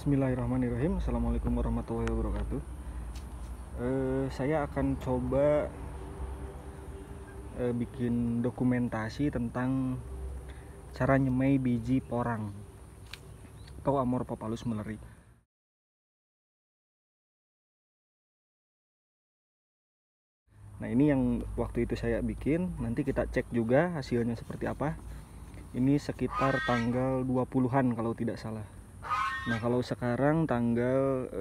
Bismillahirrahmanirrahim. Assalamualaikum warahmatullahi wabarakatuh. Saya akan coba bikin dokumentasi tentang cara nyemai biji porang atau Amorphophallus mulleri. Nah, ini yang waktu itu saya bikin. Nanti kita cek juga hasilnya seperti apa. Ini sekitar tanggal 20-an kalau tidak salah. Nah, kalau sekarang tanggal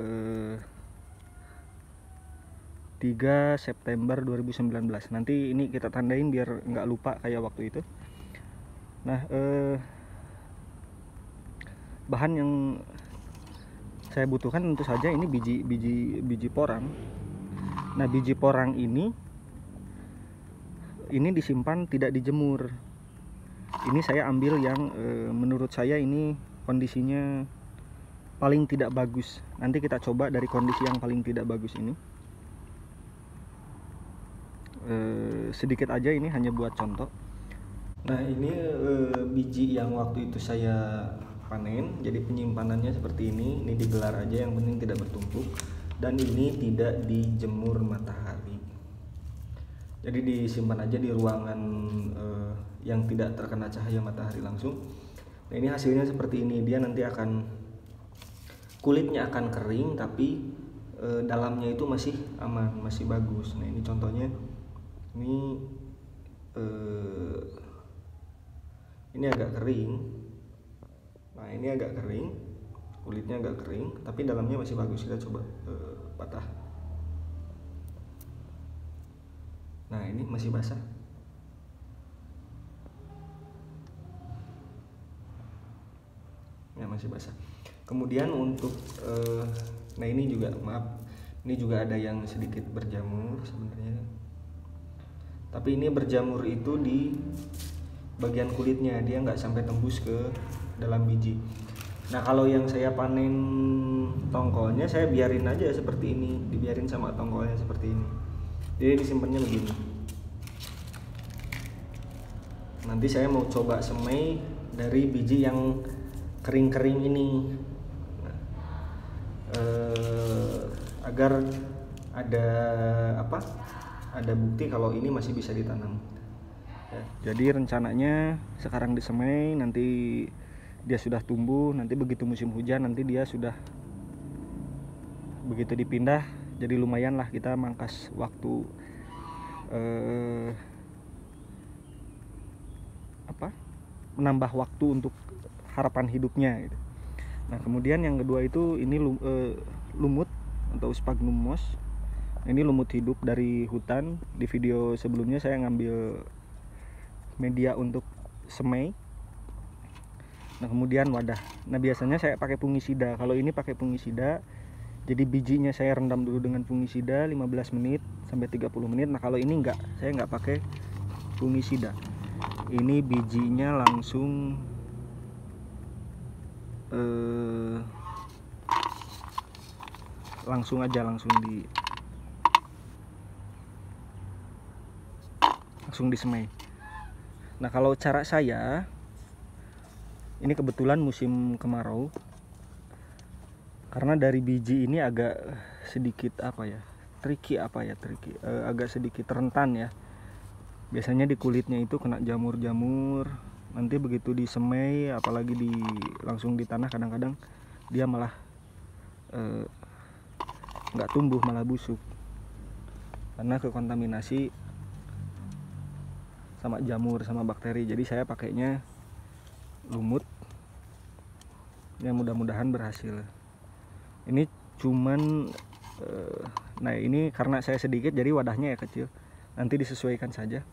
3 September 2019. Nanti ini kita tandain biar nggak lupa kayak waktu itu. Nah, bahan yang saya butuhkan tentu saja ini biji porang. Nah, biji porang ini disimpan tidak dijemur. Ini saya ambil yang menurut saya ini kondisinya paling tidak bagus. Nanti kita coba dari kondisi yang paling tidak bagus ini. Sedikit aja, ini hanya buat contoh. Nah, ini biji yang waktu itu saya panen. Jadi penyimpanannya seperti ini. Ini digelar aja, yang penting tidak bertumpuk. Dan ini tidak dijemur matahari. Jadi disimpan aja di ruangan yang tidak terkena cahaya matahari langsung. Nah, ini hasilnya seperti ini. Dia nanti kulitnya akan kering, tapi dalamnya itu masih aman, masih bagus. Nah, ini contohnya. Ini agak kering. Nah, ini agak kering, kulitnya agak kering, tapi dalamnya masih bagus. Kita coba patah. Nah, ini masih basah. Ya, masih basah. Kemudian untuk nah, ini juga ini juga ada yang sedikit berjamur sebenarnya. Tapi ini berjamur itu di bagian kulitnya, dia nggak sampai tembus ke dalam biji. Nah, kalau yang saya panen tongkolnya, saya biarin aja seperti ini, dibiarin sama tongkolnya seperti ini. Jadi disimpannya begini. Nanti saya mau coba semai dari biji yang kering-kering ini. Nah, agar ada bukti kalau ini masih bisa ditanam. Ya, jadi rencananya sekarang disemai, nanti dia sudah tumbuh, nanti begitu musim hujan nanti dia sudah begitu dipindah. Jadi lumayan lah kita mangkas waktu menambah waktu untuk harapan hidupnya gitu. Nah, kemudian yang kedua itu ini lumut atau Sphagnum moss. Ini lumut hidup dari hutan. Di video sebelumnya saya ngambil media untuk semai. Nah, kemudian wadah. Nah, biasanya saya pakai fungisida. Kalau ini pakai fungisida, jadi bijinya saya rendam dulu dengan fungisida 15 menit sampai 30 menit. Nah, kalau ini enggak, saya enggak pakai fungisida. Ini bijinya langsung langsung disemai. Nah, kalau cara saya, ini kebetulan musim kemarau. Karena dari biji ini agak sedikit tricky, agak sedikit rentan ya. Biasanya di kulitnya itu kena jamur-jamur. Nanti begitu disemai, apalagi langsung di tanah, kadang-kadang dia malah nggak tumbuh, malah busuk karena kekontaminasi sama jamur, sama bakteri. Jadi saya pakainya lumut. Ya, mudah-mudahan berhasil. Ini cuman nah, ini karena saya sedikit jadi wadahnya ya kecil. Nanti disesuaikan saja.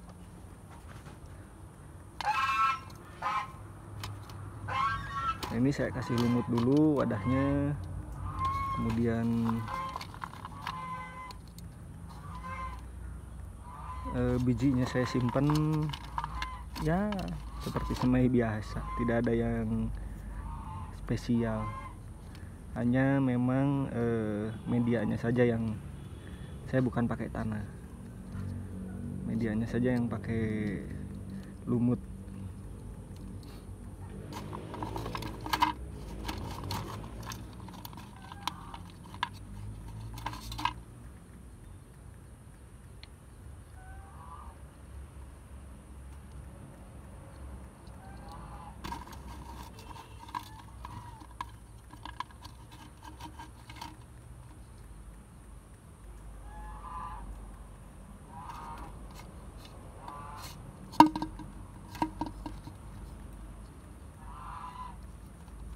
Nah, ini saya kasih lumut dulu wadahnya. Kemudian bijinya saya simpan ya seperti semai biasa, tidak ada yang spesial. Hanya memang medianya saja yang saya bukan pakai tanah, medianya saja yang pakai lumut.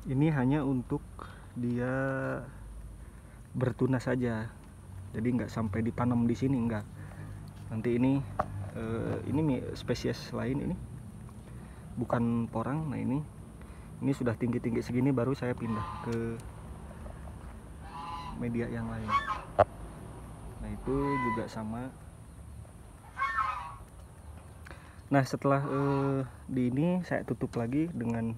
Ini hanya untuk dia bertunas saja, jadi nggak sampai ditanam di sini, enggak. Nanti ini spesies lain, ini bukan porang. Nah ini sudah tinggi-tinggi segini baru saya pindah ke media yang lain. Nah itu juga sama. Nah setelah di ini saya tutup lagi dengan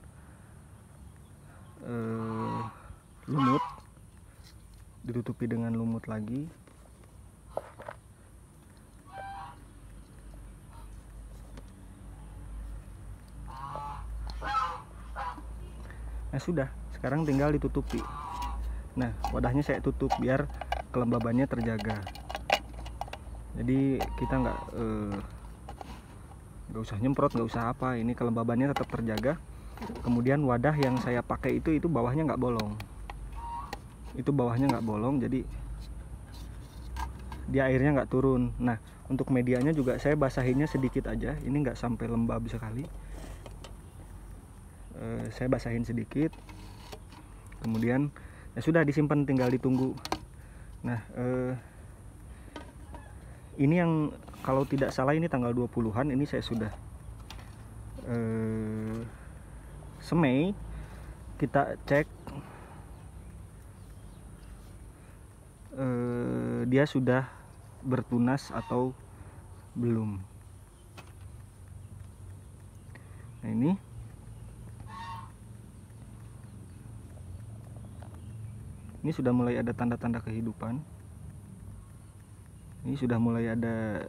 lumut, ditutupi dengan lumut lagi. Nah sudah, sekarang tinggal ditutupi. Nah wadahnya saya tutup biar kelembabannya terjaga. Jadi kita nggak usah nyemprot, nggak usah apa, ini kelembabannya tetap terjaga. Kemudian wadah yang saya pakai itu bawahnya nggak bolong, jadi dia airnya nggak turun. Nah untuk medianya juga saya basahinnya sedikit aja, ini nggak sampai lembab sekali. Saya basahin sedikit, kemudian ya sudah disimpan, tinggal ditunggu. Nah ini yang kalau tidak salah ini tanggal 20-an ini saya sudah semai. Kita cek dia sudah bertunas atau belum. Nah ini sudah mulai ada tanda-tanda kehidupan. Ini sudah mulai ada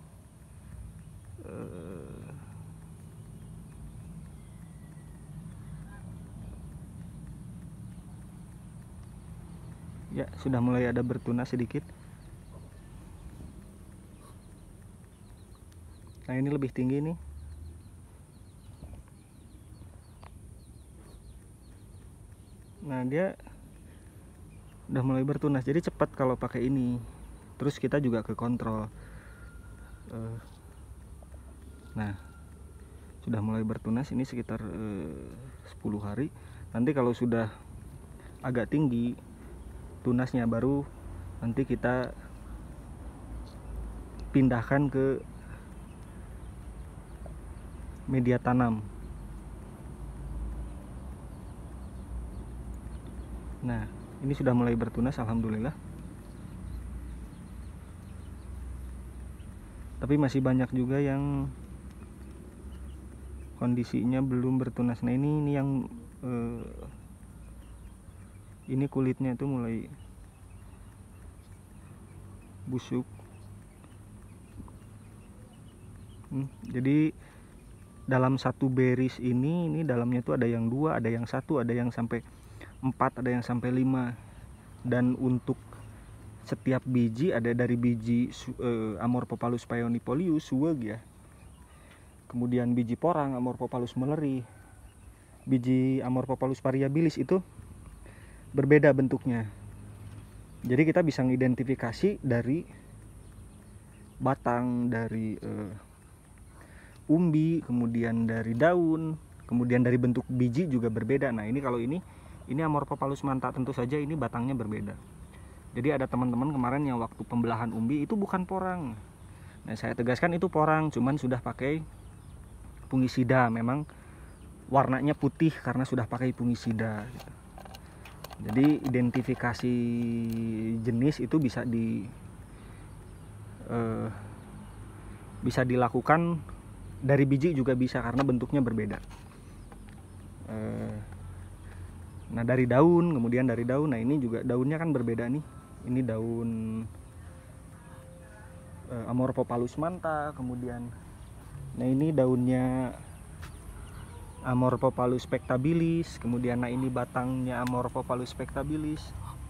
ya sudah mulai ada bertunas sedikit. Nah ini lebih tinggi nih. Nah dia udah mulai bertunas, jadi cepat kalau pakai ini. Terus kita juga ke kontrol. Nah sudah mulai bertunas, ini sekitar 10 hari. Nanti kalau sudah agak tinggi tunasnya baru nanti kita pindahkan ke media tanam. Nah ini sudah mulai bertunas alhamdulillah, tapi masih banyak juga yang kondisinya belum bertunas. Nah ini yang ini kulitnya itu mulai busuk. Jadi dalam satu beris ini dalamnya tuh ada yang 2, ada yang 1, ada yang sampai 4, ada yang sampai 5. Dan untuk setiap biji ada dari biji Amorphophallus phaeonipolius Suweg ya. Kemudian biji porang Amorphophallus mülleri, biji Amorphophallus variabilis itu berbeda bentuknya. Jadi kita bisa mengidentifikasi dari batang, dari umbi, kemudian dari daun, kemudian dari bentuk biji juga berbeda. Nah ini kalau ini Amorphophallus manta, tentu saja ini batangnya berbeda. Jadi ada teman-teman kemarin yang waktu pembelahan umbi itu bukan porang. Nah saya tegaskan itu porang, cuman sudah pakai fungisida. Memang warnanya putih karena sudah pakai fungisida gitu. Jadi identifikasi jenis itu bisa dilakukan dari biji juga bisa, karena bentuknya berbeda. Nah dari daun, kemudian dari daun, nah ini juga daunnya kan berbeda nih. Ini daun Amorphophallus manta, kemudian nah ini daunnya Amorphophallus spectabilis, kemudian nah ini batangnya Amorphophallus spectabilis.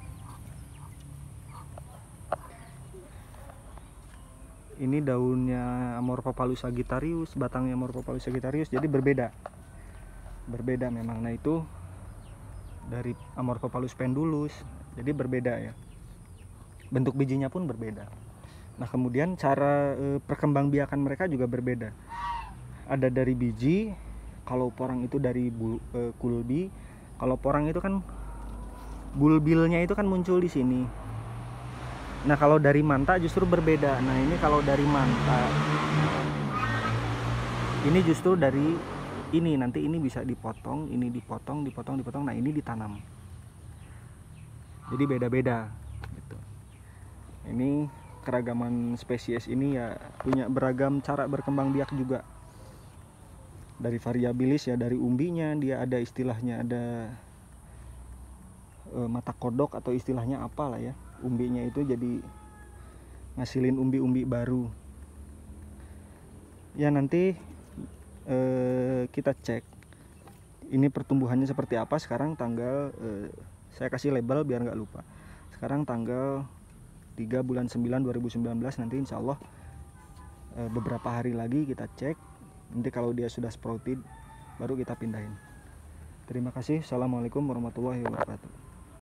Ini daunnya Amorphophallus sagittarius, batangnya Amorphophallus sagittarius, jadi berbeda memang. Nah itu dari Amorphophallus pendulus, jadi berbeda ya, bentuk bijinya pun berbeda. Nah kemudian cara perkembangbiakan mereka juga berbeda. Ada dari biji, kalau porang itu dari kulbi, Kalau porang itu kan bulbilnya itu kan muncul di sini. Nah kalau dari manta justru berbeda. Nah ini kalau dari manta ini justru dari ini, nanti ini bisa dipotong, ini dipotong. Nah ini ditanam. Jadi beda-beda gitu. Ini keragaman spesies ini ya punya beragam cara berkembang biak juga. Dari variabilis ya, dari umbinya dia ada istilahnya, ada mata kodok atau istilahnya apa lah ya. Umbinya itu jadi ngasilin umbi-umbi baru. Ya nanti kita cek ini pertumbuhannya seperti apa. Sekarang tanggal saya kasih label biar nggak lupa. Sekarang tanggal 3 bulan 9 2019. Nanti insya Allah beberapa hari lagi kita cek. Nanti kalau dia sudah sprouted baru kita pindahin. Terima kasih. Assalamualaikum warahmatullahi wabarakatuh.